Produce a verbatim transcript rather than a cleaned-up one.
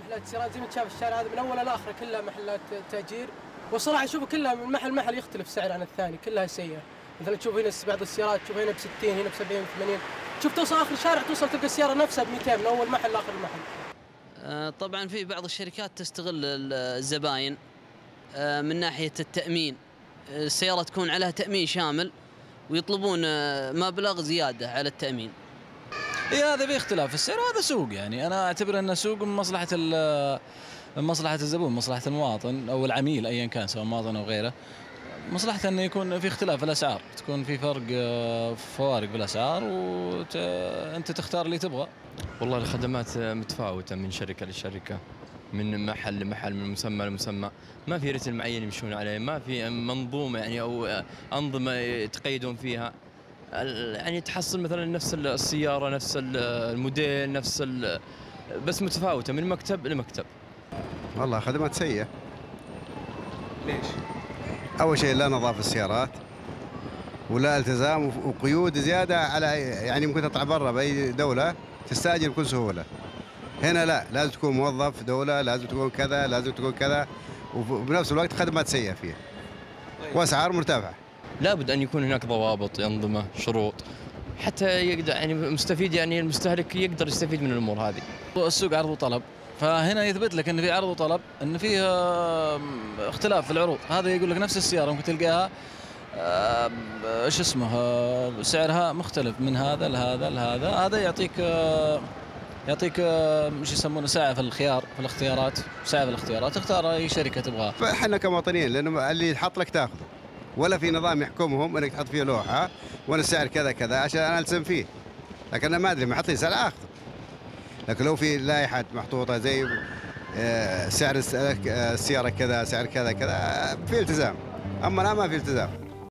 محلات سيارات زي ما تشاف الشارع هذا من اوله لاخره كلها محلات تاجير، وصراحه اشوف كلها من محل محل يختلف سعر عن الثاني، كلها سيئه. مثلا تشوف هنا بعض السيارات تشوف هنا ب ستين، هنا ب سبعين، ثمانين، تشوف توصل اخر الشارع توصل تلقى السياره نفسها ب مئتين من اول محل لاخر المحل. آه طبعا في بعض الشركات تستغل الزباين آه من ناحيه التامين، السياره تكون عليها تامين شامل ويطلبون آه مبلغ زياده على التامين. إيه هذا باختلاف السعر، وهذا سوق. يعني أنا أعتبر أنه سوق من مصلحة من مصلحة الزبون، مصلحة المواطن أو العميل أيا كان سواء مواطن أو غيره، مصلحته أنه يكون في اختلاف في الأسعار، تكون في فرق فوارق في الأسعار وأنت تختار اللي تبغى. والله الخدمات متفاوتة من شركة لشركة، من محل لمحل، من مسمى لمسمى، ما في رتم معين يمشون عليه، ما في منظومة يعني أو أنظمة يتقيدون فيها. يعني تحصل مثلا نفس السيارة نفس الموديل نفس بس متفاوتة من مكتب لمكتب. والله خدمات سيئة. ليش؟ أول شيء لا نظافة السيارات ولا التزام وقيود زيادة على، يعني ممكن تطلع برا بأي دولة تستأجر بكل سهولة. هنا لا، لازم تكون موظف دولة، لازم تكون كذا، لازم تكون كذا، وبنفس الوقت خدمات سيئة فيها وأسعار مرتفعة. لابد أن يكون هناك ضوابط، أنظمة، شروط، حتى يقدر يعني المستفيد يعني المستهلك يقدر يستفيد من الأمور هذه. السوق عرض وطلب، فهنا يثبت لك ان في عرض وطلب، ان فيه اختلاف في العروض. هذا يقول لك نفس السياره ممكن تلقاها ايش اسمه سعرها مختلف من هذا لهذا لهذا. هذا يعطيك يعطيك ايش يسمونه ساعه في الخيار، في الاختيارات، ساعه في الاختيارات، تختار اي شركه تبغاها. فاحنا كمواطنين لانه اللي يحط لك تاخذه، ولا في نظام يحكمهم انك تحط فيه لوحه وانا السعر كذا كذا عشان انا التزم فيه، لكن انا ما ادري ما حط لي سعر اخذه. لكن لو في لائحة محطوطة زي سعر السيارة كذا، سعر كذا كذا، في التزام. أما لا، ما في التزام.